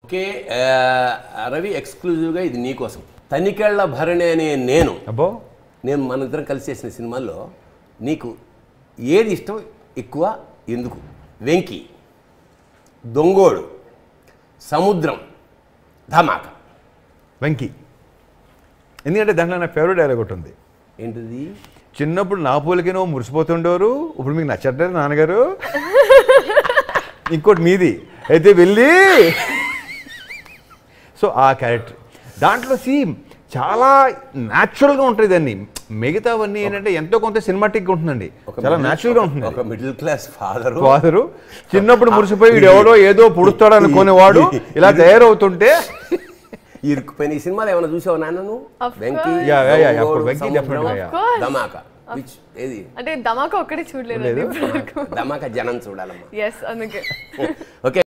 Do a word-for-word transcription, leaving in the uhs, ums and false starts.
Okay Ravi ఎక్స్క్లూజివ్గా ఇది నీకోసం. తనికెళ్ళ భరణి అనే నేను అబ్బో నేను మన ఇద్దరం కలిసి చేసిన సినిమాల్లో నీకు ఏది ఇష్టం ఎక్కువ, ఎందుకు? వెంకీ, దొంగోడు, సముద్రం, ధమాక. వెంకీ ఎందుకంటే దాంట్లో నా ఫేవరెట్ డైలాగ్ ఒకటి ఉంది. ఏంటిది? చిన్నప్పుడు నా పూలకి నువ్వు మురిసిపోతుండేవారు, ఇప్పుడు మీకు నచ్చట్లేదు నాన్నగారు. ఇంకోటి మీది అయితే వెళ్ళి. సో ఆ క్యారెక్టర్ దాంట్లో సీమ్ చాలా న్యాచురల్గా ఉంటుంది. దాన్ని మిగతావన్నీ ఏంటంటే ఎంతో కొంత సినిమాటిక్గా ఉంటుందండి, చాలా న్యాచురల్గా ఉంటుంది. ఒక మిడిల్ క్లాస్ ఫాదర్ ఫాదరు చిన్నప్పుడు మురిసిపోయి వీడు ఎవడో ఏదో పుడుస్తాడు అనుకునేవాడు ఇలా తయారవుతుంటే ఇరుక్కుపోయిన. ఈ సినిమాలో ఏమైనా చూసావు నాన్న నువ్వు? వెంకీ, ధమాకా. ఏది అంటే ధమాకా ఒక్కడే చూడలేదు, ధమాకా జనం చూడాలమ్మా. ఎస్ అందుకే. ఓకే.